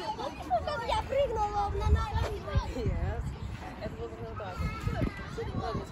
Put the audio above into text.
Я прыгнула на ногу. Yes. Это было так.